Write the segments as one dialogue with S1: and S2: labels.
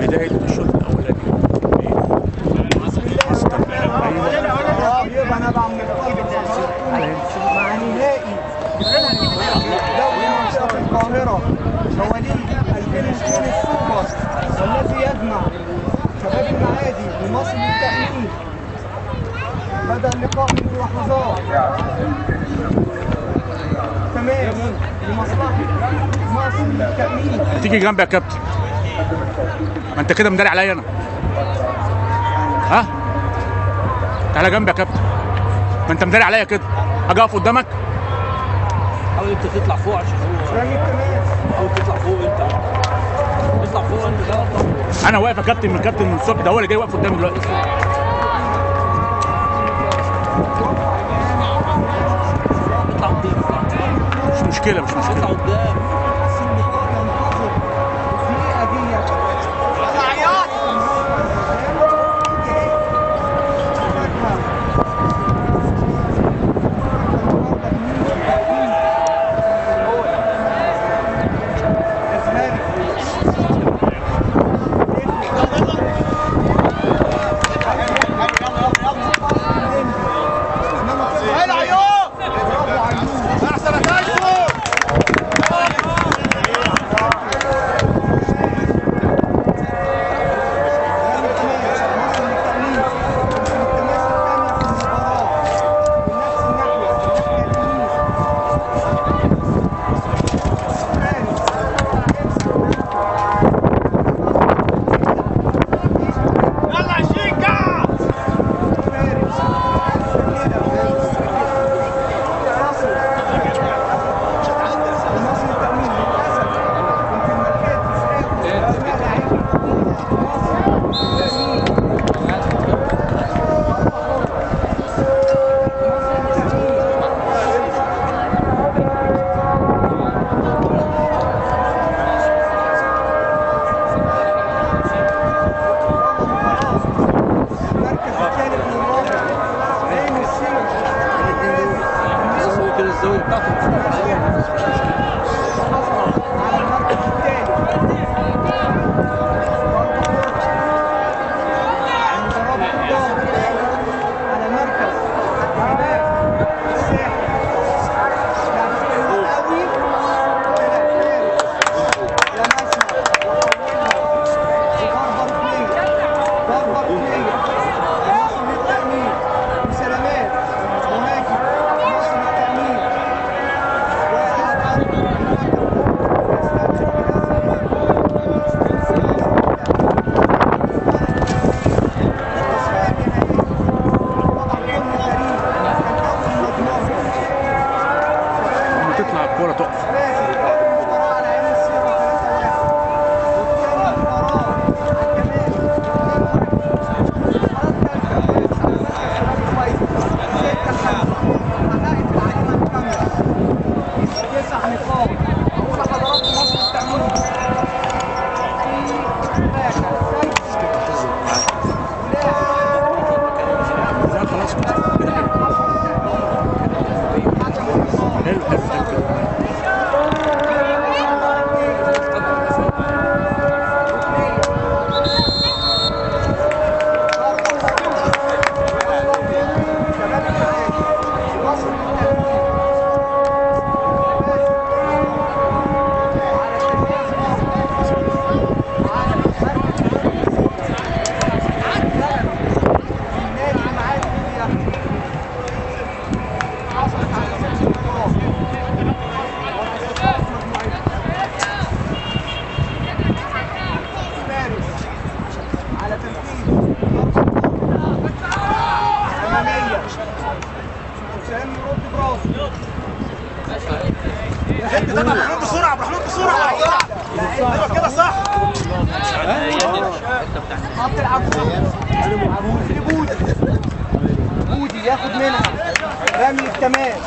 S1: بداية الشوط الأولاني.
S2: يبقى انا بعمل مع نهائي دوري منطقة القاهرة مواليد 2002 السوبر والذي يجمع شباب المعادي ومصر للتأمين. بدأ اللقاء من لحظات تمام لمصلحة مصر للتأمين.
S1: تيجي جنبي يا كابتن، ما انت كده مداري عليا انا. ها؟ تعالى جنبي يا كابتن، ما انت مداري عليا كده، اجي اقف قدامك؟
S3: حاول انت تطلع فوق عشان هو حاول تطلع فوق انت. اطلع فوق انت ده.
S1: انا واقف يا كابتن من الكابتن من الصبح، ده هو اللي جاي واقف قدامي دلوقتي.
S3: اطلع قدام.
S1: مش مشكلة مش مشكلة.
S3: اطلع قدام.
S2: ايوه كده صح. حط العبود بودي ياخد منها رمي الكمال،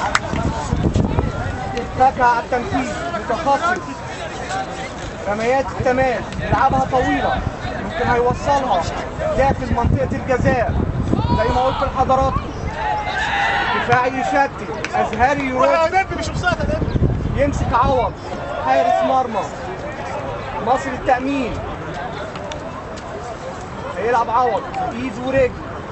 S2: اتكى على التنفيذ متخصص رميات الكمال، يلعبها طويله ممكن هيوصلها داخل منطقه الجزاء زي ما قلت لحضراتكم. دفاعي يشتت، ازهري يرد، يمسك عوض حارس مرمى مصر التأمين. هيلعب عوض ايد ورجل.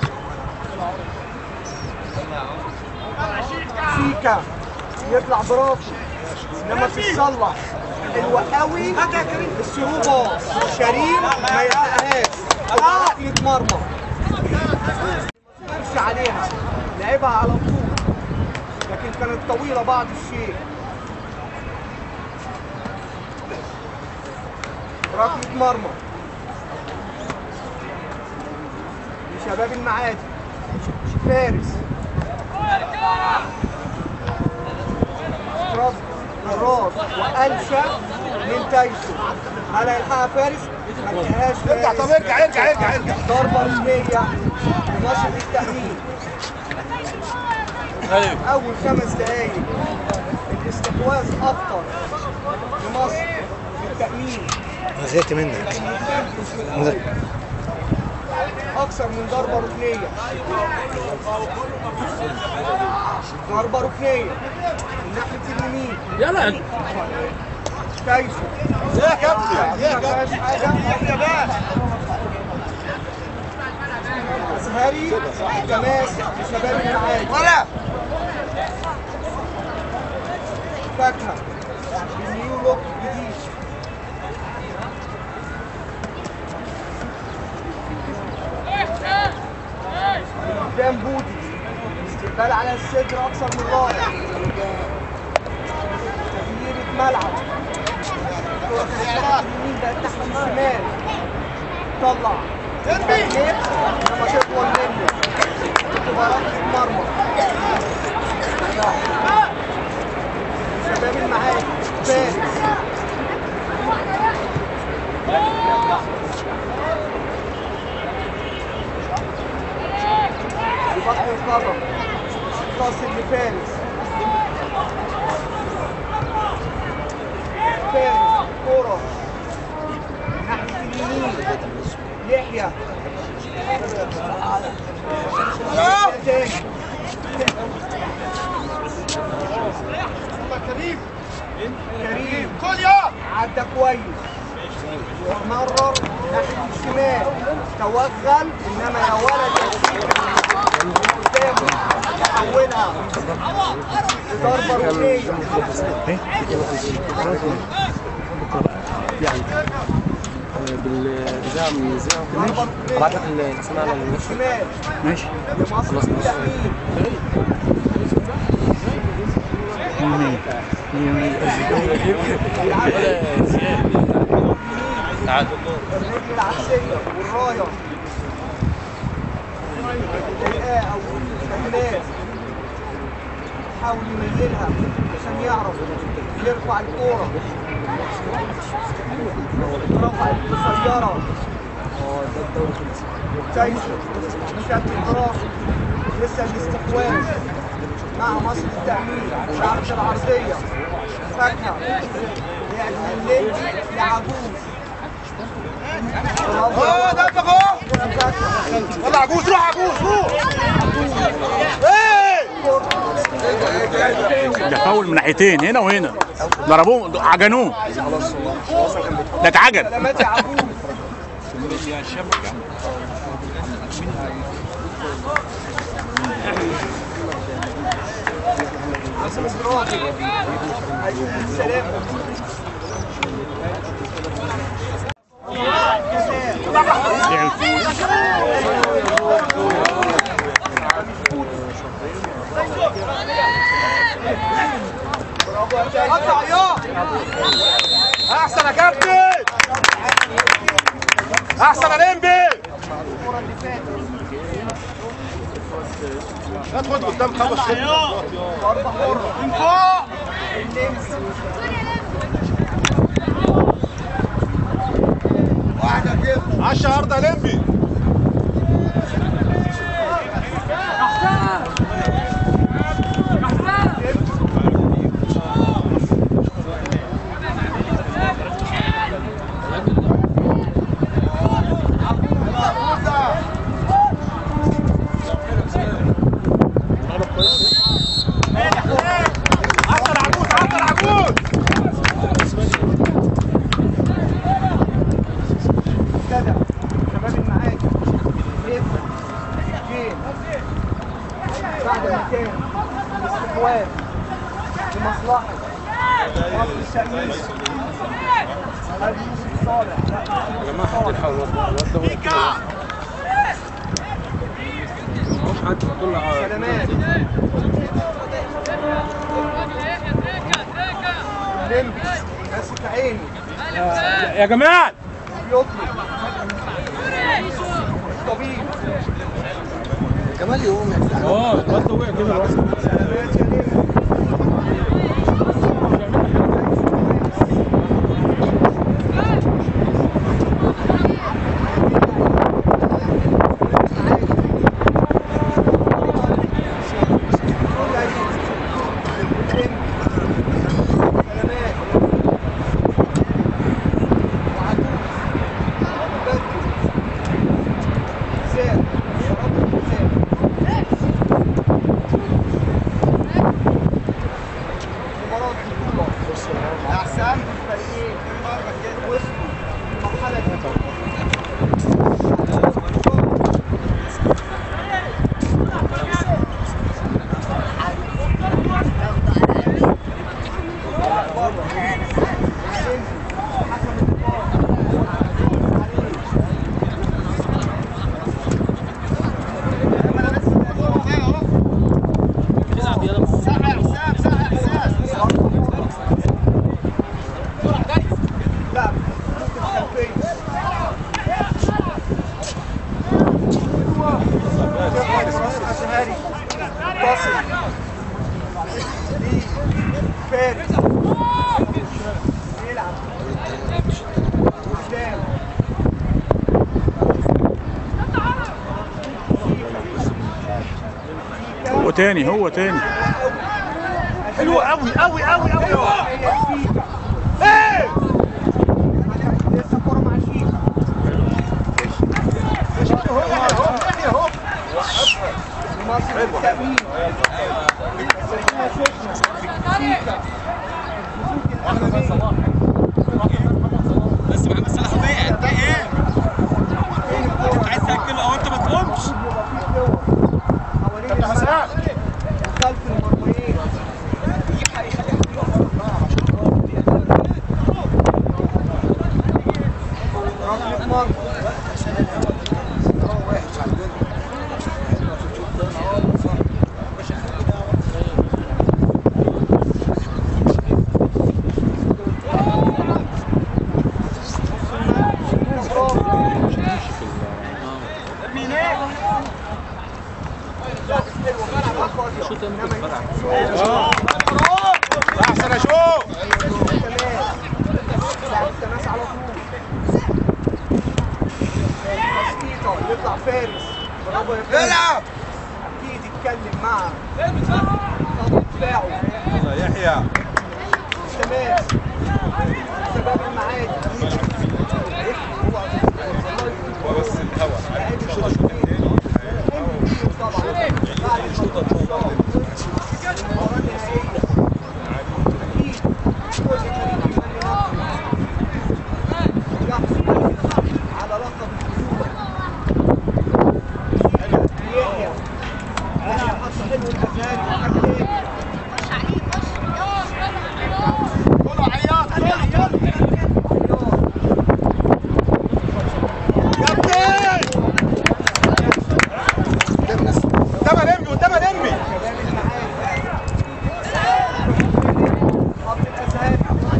S2: سيكا يطلع براسه انما تتصلح حلوه قوي الصعوبه. كريم ما يلحقهاش ركله مرمى ما عليها، لعبها على طول لكن كانت طويله بعض الشيء. ركله مرمى لشباب المعادي. فارس رد الراس وقلشه من تايسو. هل هيلحقها فارس؟ ما لحقهاش فارس.
S1: طب ارجع.
S2: ضربه ركنيه لمصر للتأمين. اول 5 دقايق الاستحواذ اكتر لمصر للتأمين.
S4: زهقت منك.
S2: اكثر من ضربه ركنيه. ضربه ركنيه من ناحيه اليمين.
S3: يلا
S2: تايسو
S1: يا كابتن
S2: ما فيهاش حاجه. أزهري تماس لشباب المعادي.
S1: ولا
S2: فاكهه بالنيو لوك الجديد. قدام بودي استقبال على الصدر اكثر من رائع. تغيير ملعب. الكرة كانت ناحية اليمين بقت ناحية الشمال. طلع لما تطول منه تبقى ركلة مرمى. شباب المعادي فارس بطن القدم تصل لفارس. فارس كرة ناحية اليمين. يحيى تاني. كريم عدى كويس ومرر ناحية الشمال. توغل انما يا ولد يا سيدي قدامه يحولها ضربة ركنية.
S4: بالإذاعة من الإذاعة ابعت لك الاسماء على
S2: الشمال
S1: ماشي.
S2: لمصر للتأمين. الرجل العكسية والراية تلقاه او شكلاه يحاول يميلها عشان يعرف يرفع الكورة. رفع القصيرة. تايسو شكل براسه لسه الاستحواذ مع مصر للتأمين. شعرة العرضية فاكهة لعب من لينجي لعجوز.
S1: ده انت اهو. يلا عجوز روح ده فاول من ناحيتين هنا وهنا. ضربوه عجنوه. ده اتعجن.
S2: سلامات يا عجوز. عاصم الزراعي ايوب السلام.
S1: احسن يا كابتن. احسن يا لمبي.
S2: الكرة اللي فاتت
S1: ادخل قدام خمس
S2: ضربة حرة
S1: من فوق.
S2: اللمس
S1: واحدة كده 10 عرضة لمبي.
S2: ابتدى شباب المعادي صالح.
S3: يا جماعه حد يلحق الواد ده مش حد طلع
S2: سلامات. الليمبي بس في عيني
S3: يا جماعه
S2: بيطلب الطبيب.
S4: كمال يقوم يا جدعان.
S3: الواد ده وقع كده الواد.
S2: سلامات يا ليمبي.
S1: هو تاني
S2: حلو قوي قوي قوي قوي. ايه لسه كوره مع شيكا. اهو مصر التأمين.
S5: بس محمد صلاح وقع. انت ايه؟ عايز تاكله او انت ما تقومش؟
S2: خلف المرميين. ركلة مرمى.
S5: احسن اشوف
S2: التماس على طول. يطلع فارس. برافو يا فارس.
S5: العب
S2: اكيد يتكلم مع خط دفاعه
S5: يحيى.
S2: التماس شباب المعادي.
S5: هو بس الهوا
S2: طبعا بعد الشوطه المباراه النهائيه اكيد كل فريق يحصل على لقب البطوله. يحيى حط حلو الازهري وحط ايه؟
S5: كله عياط عياط قدام الانبي قدام الانبي.
S2: خط الازهري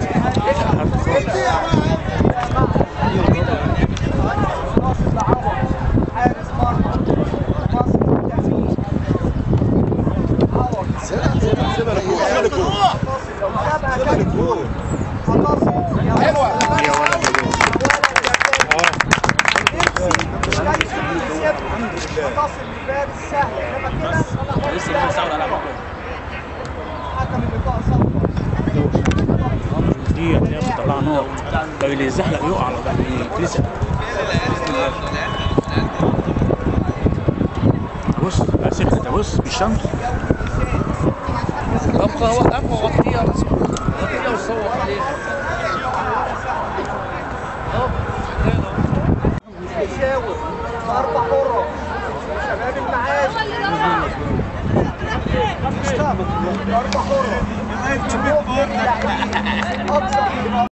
S2: حارس مرمى مصر التأمين. عوض
S5: سيبها للجول
S2: لو سابها كانت هتصل.
S5: حلوه
S2: هتصل لفارس سهل. انما كده
S3: لسه بنساعد على
S2: حكم اللقاء صفر.
S1: دي هتلاقيها بتطلع نار. ده اللي يزحلق يقع ده اللي يتلسع. بص بقى سخنت ده. بص بالشمس.
S3: طب وقفها وغطيها غطيها وصور عليها.
S2: يشاور ضربة حرة. شباب المعادي ضربة حرة. أقصى